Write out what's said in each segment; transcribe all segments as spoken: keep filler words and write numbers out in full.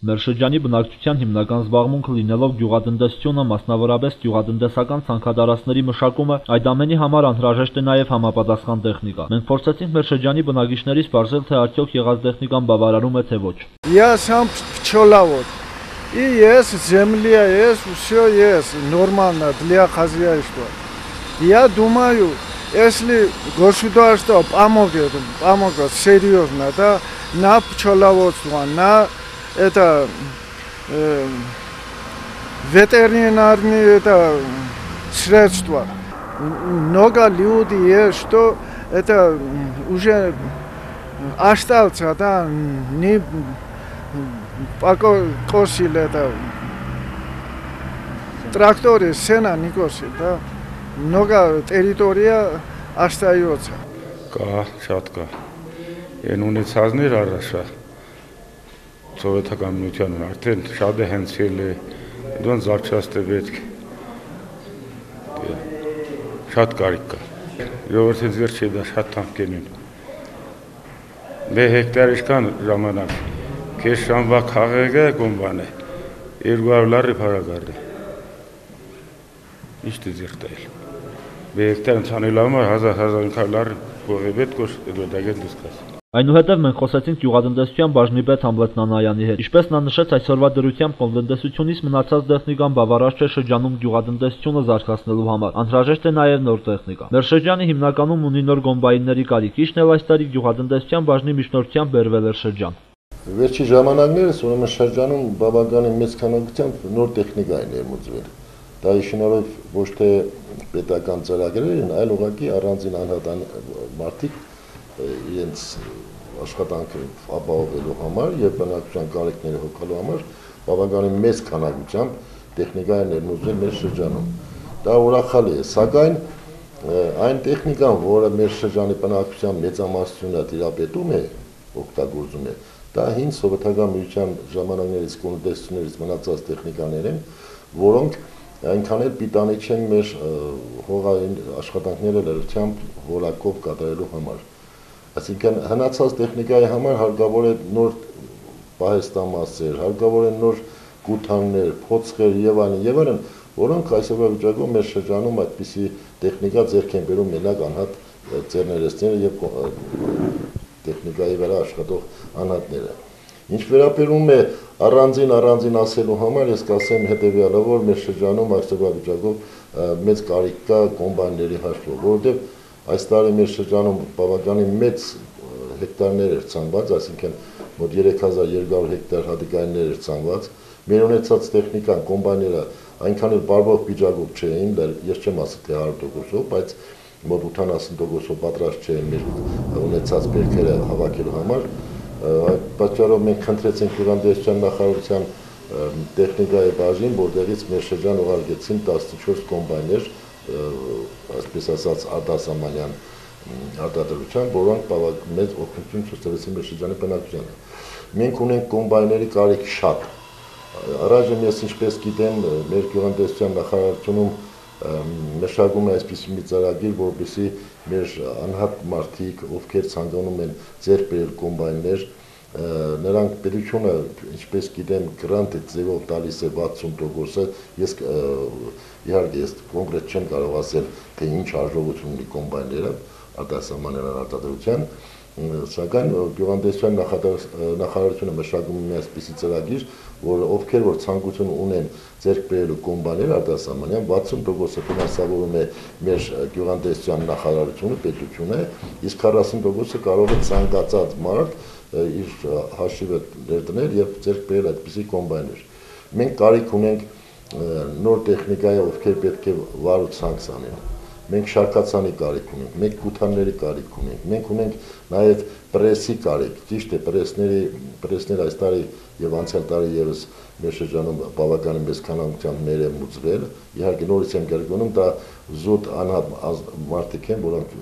Մեր շրջանի բնակչության հիմնական զբաղմունքը լինելով գյուղատնտեսությունը, մասնավորապես գյուղատնտեսական ցանքադարածների մշակումը, այդ ամենի համար անհրաժեշտ է նաև համապատասխան տեխնիկա։ Մենք փորձեցինք մեր շրջանի բնակիչներից պարզել, թե արդյոք եղած տեխնիկան բավարարում է, թե ոչ։ Я сам пчеловод. И есть земля, есть все есть нормально для хозяйства. Я думаю, если государство помогет, помогет серьезно, да, на пчеловодство, на это э, ветеринарные это средства. Много людей есть, что это уже остался, да, не косили это тракторы, сена не косили, да. Много территория остается. Կա, շատ կա։ Են ունեցածներ առաջա սովետական միությանն արդեն շատ է հենցել է, դրանց զարգացած է պետք։ Շատ կարիք կա։ Ժողովրդի ձեր չի դա շատ թանկենին։ Մի հեկտար իշքան ժամանակ, քեզ շամվա քաղեգը կոմբան է, երկու հարյուր լարի փարագարդի։ Ինչ դե ձեր տայլ։ Մի հեկտար ընցանել համար հազար հազար ինքար լարի փողի պետք որ դու դագեն դուսկաս։ Այնուհետև մենք խոսեցինք գյուղատնտեսության բաժնի պետ Համլետ Նանայանի հետ։ Ինչպես նա նշեց, այսօրվա դրությամբ տնտեսությունից մնացած տեխնիկան բավարար չէ շրջանում գյուղատնտեսությունը զարգացնելու համար։ Անհրաժեշտ է նաև նոր տեխնիկա։ Մեր շրջանը հիմնականում ունի նոր կոմբայնների կարիք, ինչն էլ այս տարի գյուղատնտեսության բաժնի միջնորդությամբ բերվել էր շրջան։ Վերջի ժամանակներս ուրեմն շրջանում բավականին մեծ քանակությամբ նոր տեխնիկա է ներմուծվել։ Դա իշնորհով ոչ թե պետական ծրագրերին, այլ ուղղակի առանձին անհատան մարդիկ իրենց աշխատանքը ապահովելու համար եւ բնակչության կարիքները հոգալու համար բավականին մեծ քանակությամբ տեխնիկա է ներմուծվել մեր շրջանում։ Դա ուրախալի է, սակայն այն տեխնիկան, որը մեր շրջանի բնակչության մեծամասնությունը տիրապետում է, օգտագործում է, դա հին սովետական միության ժամանակներից կոնտեստներից մնացած տեխնիկաներ են, որոնք այնքան էլ պիտանի չեն մեր հողային աշխատանքները լրությամբ որակով կատարելու համար։ Այսինքն հնացած տեխնիկայի համար հարկավոր է նոր պահեստամասեր, հարկավոր է նոր գութաններ, փոցխեր եւ այլն եւ այլն, որոնք այսօրվա վիճակում մեր շրջանում այդպիսի տեխնիկա ձեռք են բերում մենակ անհատ ձեռներեցները եւ տեխնիկայի վրա աշխատող անհատները։ Ինչ վերաբերում է առանձին առանձին ասելու համար, ես կասեմ հետեւյալը, որ մեր շրջանում այսօրվա վիճակով մեծ կարիք կա կոմբայնների հաշվով, որովհետեւ այս տարի մեր շրջանում բավականին մեծ հեկտարներ էր ցանված, այսինքն մոտ երեք հազար երկու հարյուր հեկտար հատիկայիններ էր ցանված։ Մեր ունեցած տեխնիկան, կոմբայները այնքան էլ բարվող վիճակով չէին, ես չեմ ասի թե հարյուր տոկոսով, բայց մոտ ութանասուն տոկոսով պատրաստ չէին մեր ունեցած բերքերը հավաքելու համար։ Այդ պատճառով մենք խնդրեցինք գյուղատնտեսության նախարարության տեխնիկայի բաժին, որտեղից մեր շրջան ուղարկեցին տասնչորս կոմբայներ, այսպես ասած արտասահմանյան արտադրության, որոնք բավական մեծ օգնություն ցույց տվեցին մեր շրջանի բնակչությանը։ Մենք ունենք կոմբայների կարիք շատ։ Առայժմ ես ինչպես գիտեմ, մեր գյուղատնտեսության նախարարությունում մշակում է այսպիսի մի ծրագիր, որպեսզի մեր անհատ մարդիկ, ովքեր ցանկանում են ձեռք բերել կոմբայններ, նրանք պետությունը, ինչպես գիտեմ, գրանտ ձևով տալիս է վաթսուն տոկոսը, ես իհարկե ես կոնկրետ չեմ կարող ասել, թե ինչ արժողություն ունի կոմբայները արտասահմանյան արտադրության, սակայն գյուղատնտեսության նախարարությունը մշակում է այսպիսի ծրագիր, որ ովքեր որ ցանկություն ունեն ձեռք բերելու կոմբայներ արտասահմանյան վաթսուն տոկոսը ֆինանսավորում է մեր գյուղատնտեսության նախարարությունը, պետությունը, իսկ քառասուն տոկոսը կարող է ցանկացած մարդ իր հաշիվը ներդնել եւ ձեռք բերել այդպիսի կոմբայներ։ Մենք կարիք ունենք նոր տեխնիկայի, ովքեր պետք է վար ու ցանց անեն։ Մենք շարքացանի կարիք ունենք, մենք գութանների կարիք ունենք, մենք ունենք նաև պրեսի կարիք, ճիշտ է, պրեսների, պրեսներ այս տարի եւ անցյալ տարի եւս մեր շրջանում բավականին մեծ քանակությամբ ներմուծվել, իհարկե նորից եմ կրկնում, դա զուտ անհատ մարդիկ են, որոնք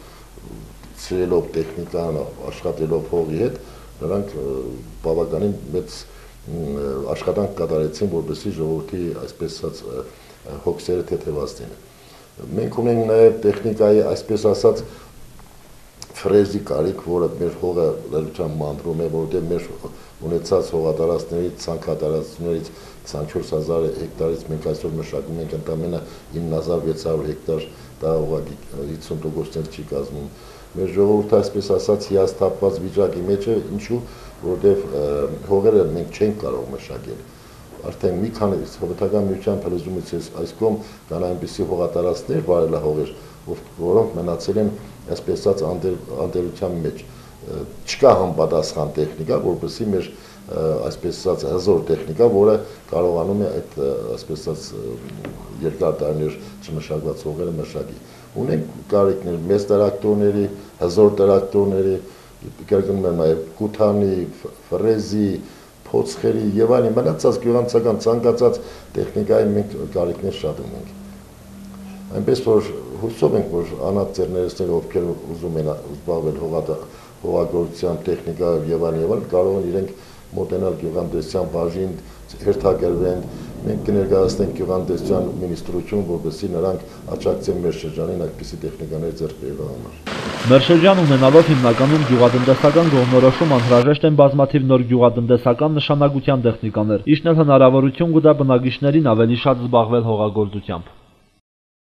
սիրելով տեխնիկան, աշխատելով հողի հետ, նրանք բավականին մեծ աշխատանք կատարեցին, որպեսզի ժողովրդի այսպես ասած հոգսերը թեթևացնեն։ Մենք ունենք նաև տեխնիկայի, այսպես ասած, ֆրեզի կարիք, որը մեր հողը լրիվ մանրում է, որովհետև մեր ունեցած հողատարածքներից, ցանքատարածքներից քսանչորս հազար հեկտարից մենք այսօր մշակում ենք ընդամենը ինը հազար վեց հարյուր հեկտար, դա ուղղակի հիսուն տոկոսներ չի կազմում։ Մեր ժողովուրդը այսպես ասած հիասթափված վիճակի մեջ է, ինչու, որովհետև հողերը մենք չենք կարող մշակել։ Արդեն մի քանի Սովետական միության փլուզումից այս կողմ կան այնպիսի հողատարածքներ, վարելահողեր, որոնք մնացել են այսպես ասած անդերության մեջ։ Չկա համապատասխան տեխնիկա, որովհետեւ մեր այսպես ասած հզոր տեխնիկա, որը կարողանում է այդ այսպես ասած երկար տարիներ չմշակված հողերը մշակի։ Ունենք կարիքներ մեծ տրակտորների, հզոր տրակտորների, կրկնում եմ նաև կութանի, ֆրեզի, փոցխերի եւ այլն մնացած գյուղացական ցանկացած տեխնիկայի մենք կարիքներ շատ ունենք։ Այնպես որ հուսով ենք, որ անհատներները, ովքեր ուզում են զբաղվել հողագործության տեխնիկայով եւ այլն եւ այլն, կարող են իրենք մոտենալ գյուղատնտեսության բաժին, հերթագրվեն, մենք կներկայացնենք գյուղատնտեսության մինիստրություն, որպեսզի նրանք աջակցեն մեր շրջանին այդպիսի տեխնիկաներ ձեռք բերելու համար։ Մեր շրջան ունենալով հիմնականում գյուղատնտեսական կողմնորոշում անհրաժեշտ են բազմաթիվ նոր գյուղատնտեսական նշանակության տեխնիկաներ, ինչն էլ հնարավորություն կտա բնակիչներին ավելի շատ զբաղվել հողագործությամբ։